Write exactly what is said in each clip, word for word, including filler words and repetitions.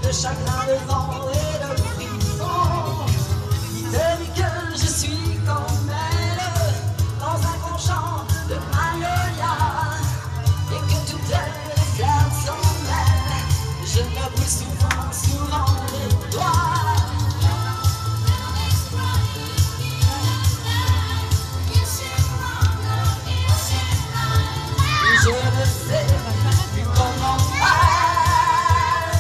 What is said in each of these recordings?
de chagrin, de vent et de frisson. Dites-lui que je suis comme elle, dans un grand champ de magnolia, et que toutes les fleurs sont belles. Je me brûle souvent, souvent les doigts. Je ne sais plus comment faire.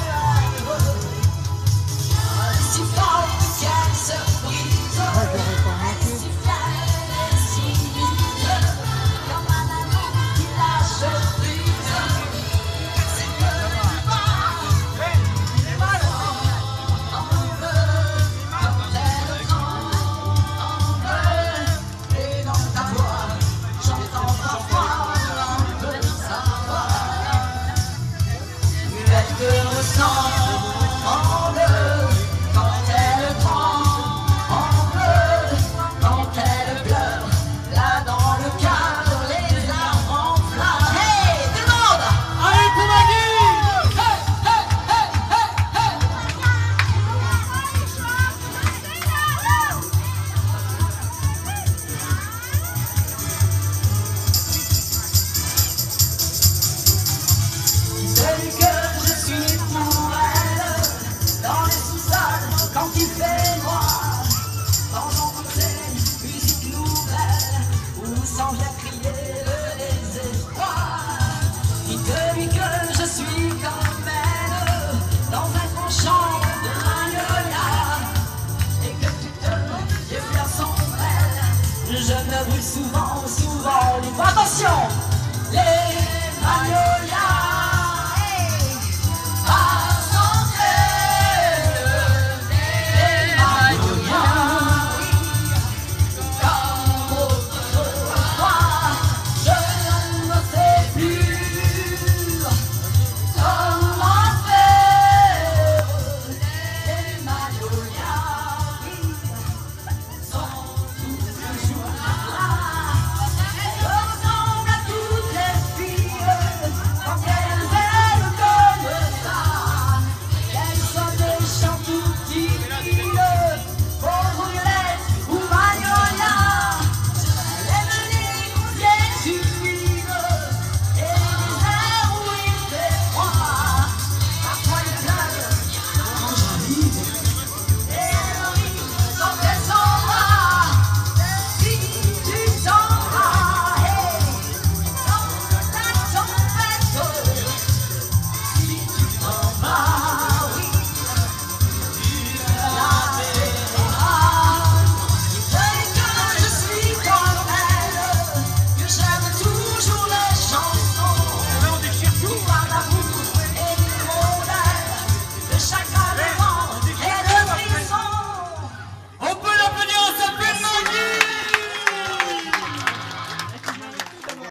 Si fort qu'elle se brise, elle si fière et si vite, comme un amour qui lâche prise. C'est que le vent, il est malin, on veut, quand elle tremble, et dans ta voix, j'entends parfois elle te ressent.